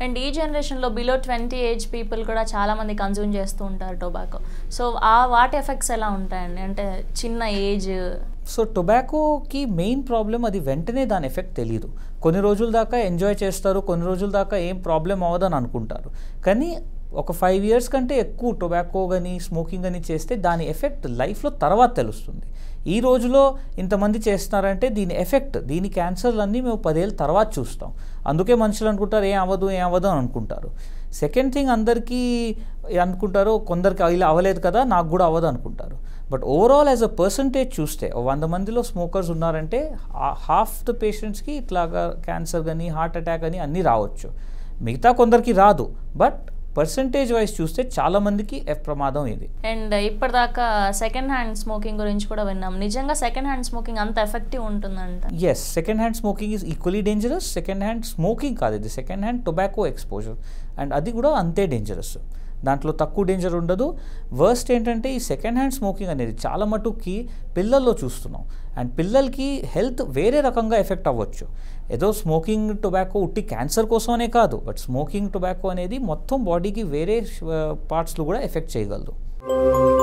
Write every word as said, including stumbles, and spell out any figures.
And ఈ జనరేషన్లో below twenty age people కూడా చాలామంది కన్జ్యూమ్ చేస్తూ ఉంటారు టొబాకో. సో ఆ వాటి ఎఫెక్ట్స్ ఎలా ఉంటాయండి, అంటే చిన్న ఏజ్? సో టొబాకోకి మెయిన్ ప్రాబ్లం అది వెంటనే దాని ఎఫెక్ట్ తెలియదు. కొన్ని రోజుల దాకా ఎంజాయ్ చేస్తారు, కొన్ని రోజుల దాకా ఏం ప్రాబ్లం అవ్వదని అనుకుంటారు. కానీ ఒక ఫైవ్ ఇయర్స్ కంటే ఎక్కువ టొబాకో కానీ స్మోకింగ్ కానీ చేస్తే దాని ఎఫెక్ట్ లైఫ్లో తర్వాత తెలుస్తుంది. ఈ రోజులో ఇంతమంది చేస్తున్నారంటే దీని ఎఫెక్ట్, దీని క్యాన్సర్లన్నీ మేము పదేళ్ళ తర్వాత చూస్తాం. అందుకే మనుషులు అనుకుంటారు ఏం అవ్వదు ఏం అవ్వదు అని అనుకుంటారు. సెకండ్ థింగ్, అందరికీ అనుకుంటారు కొందరికి ఇలా అవ్వలేదు కదా నాకు కూడా అవ్వదు అనుకుంటారు. But overall as a percentage చూస్తే వంద మందిలో స్మోకర్స్ ఉన్నారంటే హాఫ్ ద పేషెంట్స్కి ఇట్లాగా క్యాన్సర్ కానీ హార్ట్ అటాక్ అని అన్నీ రావచ్చు. మిగతా కొందరికి రాదు, బట్ పర్సంటేజ్ వైజ్ చూస్తే చాలా మందికి ప్రమాదం ఇది. అండ్ ఇప్పటిదాకా సెకండ్ హ్యాండ్ స్మోకింగ్ గురించి కూడా విన్నాం. నిజంగా సెకండ్ హ్యాండ్ స్మోకింగ్ అంత ఎఫెక్టివ్ ఉంటుందంట? Yes, second hand smoking is equally dangerous. Second hand smoking కాదు ఇది, second hand tobacco exposure, and అది కూడా అంతే డేంజరస్. దాంట్లో తక్కువ డేంజర్ ఉండదు. వర్స్ట్ ఏంటంటే ఈ సెకండ్ హ్యాండ్ స్మోకింగ్ అనేది చాలా మటుకి పిల్లల్లో చూస్తున్నాం. అండ్ పిల్లలకి హెల్త్ వేరే రకంగా ఎఫెక్ట్ అవ్వచ్చు. ఏదో స్మోకింగ్ టొబాకో ఉట్టి క్యాన్సర్ కోసమనే కాదు, బట్ స్మోకింగ్ టొబాకో అనేది మొత్తం బాడీకి వేరే పార్ట్స్లో కూడా ఎఫెక్ట్ చేయగలదు.